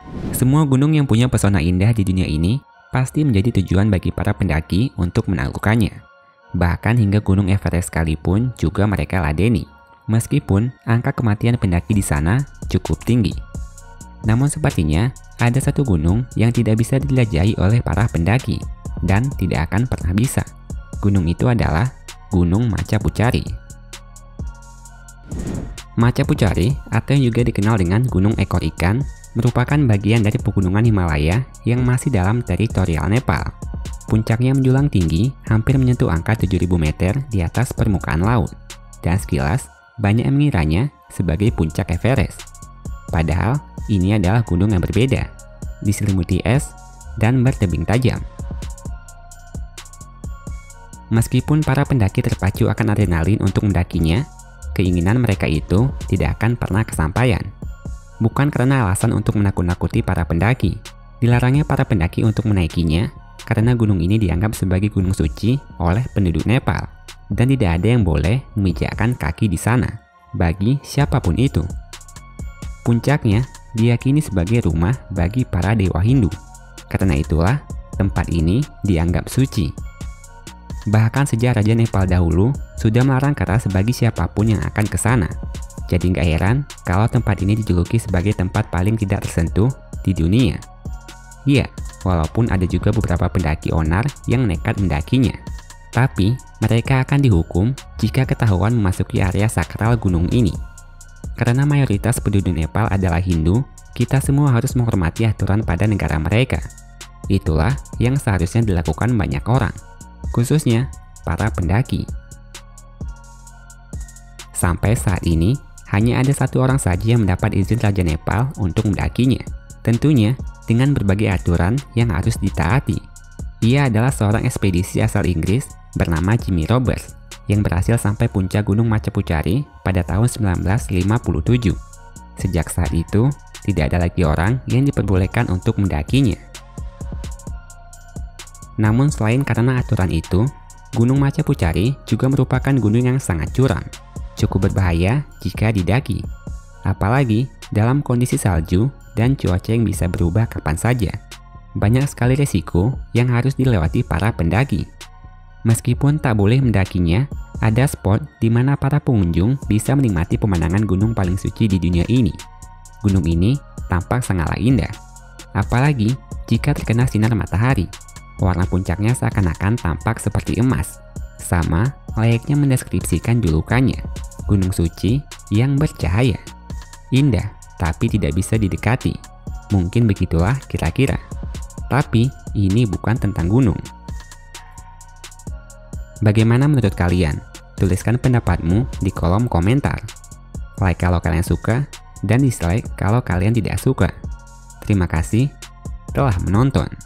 Semua gunung yang punya pesona indah di dunia ini pasti menjadi tujuan bagi para pendaki untuk menaklukkannya. Bahkan hingga Gunung Everest sekalipun juga mereka ladeni, meskipun angka kematian pendaki di sana cukup tinggi. Namun sepertinya ada satu gunung yang tidak bisa dijelajahi oleh para pendaki dan tidak akan pernah bisa. Gunung itu adalah Gunung Macapucari. Macapucari, atau yang juga dikenal dengan Gunung Ekor Ikan, merupakan bagian dari pegunungan Himalaya yang masih dalam teritorial Nepal. Puncaknya menjulang tinggi, hampir menyentuh angka 7.000 meter di atas permukaan laut. Dan sekilas, banyak yang mengiranya sebagai puncak Everest. Padahal, ini adalah gunung yang berbeda, diselimuti es dan bertebing tajam. Meskipun para pendaki terpacu akan adrenalin untuk mendakinya, keinginan mereka itu tidak akan pernah kesampaian. Bukan karena alasan untuk menakut-nakuti para pendaki. Dilarangnya para pendaki untuk menaikinya karena gunung ini dianggap sebagai gunung suci oleh penduduk Nepal dan tidak ada yang boleh memijakkan kaki di sana bagi siapapun itu. Puncaknya diyakini sebagai rumah bagi para dewa Hindu. Karena itulah tempat ini dianggap suci. Bahkan sejak Raja Nepal dahulu sudah melarang keras bagi siapapun yang akan ke sana. Jadi nggak heran kalau tempat ini dijuluki sebagai tempat paling tidak tersentuh di dunia. Iya, walaupun ada juga beberapa pendaki onar yang nekat mendakinya. Tapi mereka akan dihukum jika ketahuan memasuki area sakral gunung ini. Karena mayoritas penduduk Nepal adalah Hindu, kita semua harus menghormati aturan pada negara mereka. Itulah yang seharusnya dilakukan banyak orang, khususnya para pendaki. Sampai saat ini, hanya ada satu orang saja yang mendapat izin Raja Nepal untuk mendakinya. Tentunya dengan berbagai aturan yang harus ditaati. Ia adalah seorang ekspedisi asal Inggris bernama Jimmy Roberts yang berhasil sampai puncak Gunung Macapucari pada tahun 1957. Sejak saat itu, tidak ada lagi orang yang diperbolehkan untuk mendakinya. Namun selain karena aturan itu, Gunung Macapucari juga merupakan gunung yang sangat curam, cukup berbahaya jika didaki. Apalagi dalam kondisi salju dan cuaca yang bisa berubah kapan saja. Banyak sekali resiko yang harus dilewati para pendaki. Meskipun tak boleh mendakinya, ada spot di mana para pengunjung bisa menikmati pemandangan gunung paling suci di dunia ini. Gunung ini tampak sangatlah indah. Apalagi jika terkena sinar matahari. Warna puncaknya seakan-akan tampak seperti emas. Sama layaknya mendeskripsikan julukannya, gunung suci yang bercahaya. Indah, tapi tidak bisa didekati. Mungkin begitulah kira-kira. Tapi ini bukan tentang gunung. Bagaimana menurut kalian? Tuliskan pendapatmu di kolom komentar. Like kalau kalian suka, dan dislike kalau kalian tidak suka. Terima kasih telah menonton.